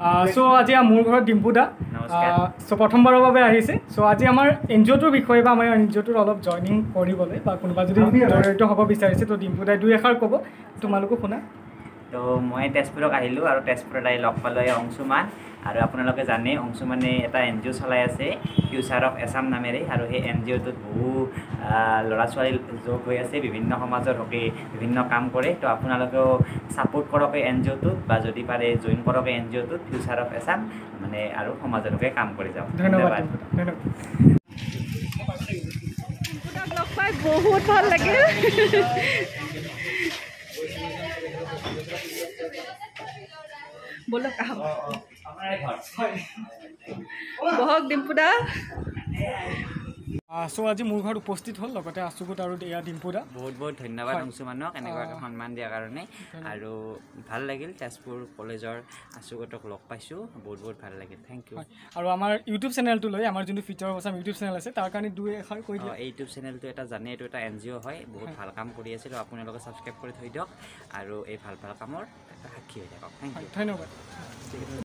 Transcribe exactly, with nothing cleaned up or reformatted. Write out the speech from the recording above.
So আজি মোৰ ঘৰত ডিম্পু দা সো প্ৰথমবাৰৰ বাবে আহিছে সো আজি আমাৰ এনজিঅ'টোৰ বিষয়ে বা আমাৰ এনজিঅ'টোৰ অলপ জইনিং কৰিবলৈ বা কোনোবা যদি জড়িত হ'ব বিচাৰিছে তো ডিম্পু দাই দুই এষাৰ ক'ব তোমালোকো শুনা। তো মই তেজপুৰক আহিলোঁ আৰু তেজপুৰত আহি লগ পালোঁ অংশুমান আৰু আপোনালোকে জানে অংশুমানে এটা এন জি অ' চলাই আছে ফিউচাৰ অফ এছাম নামেৰে আৰু সেই এন জি অ'টোত বহু ল'ৰা ছোৱালী যোগ হৈ আছে বিভিন্ন সমাজৰ হকে বিভিন্ন কাম কৰে তো আপোনালোকেও ছাপোৰ্ট কৰক এই এন জি অ'টোত বা যদি পাৰে জইন কৰক এই এন জি অ'টোত ফিউচাৰ অফ এছাম মানে আৰু সমাজৰ হকে কাম কৰি যাওক। ধন্যবাদ ধন্যবাদ। লগ পাই বহুত ভাল লাগিল। বলক আহক বহক ডিম্পু দা। সো আজি মোৰ ঘৰত উপস্থিত হ'ল লগতে আচুকুত আৰু এয়া ডিম্পু দা। বহুত বহুত ধন্যবাদ অংশুমানক এনেকুৱাকৈ সন্মান দিয়াৰ কাৰণে আৰু ভাল লাগিল তেজপুৰ কলেজৰ আচুকুতক লগ পাইছোঁ বহুত বহুত ভাল লাগিল থেংক ইউ। আৰু আমাৰ ইউটিউব চেনেলটো লৈ আমাৰ যোনটো future of Assam YouTube channel আছে তাৰ কাৰণে দুই এষাৰ কৈ দিয়ক। এই ইউটিউব চেনেলটো এটা জানে এইটো এটা এন জি অ' হয় বহুত ভাল কাম কৰি আছিলোঁ আপোনালোকে ছাবস্ক্ৰাইব কৰি থৈ দিয়ক আৰু এই ভাল ভাল কামৰ সাক্ষী হৈ থাকক। থেংক ইউ ধন্যবাদ।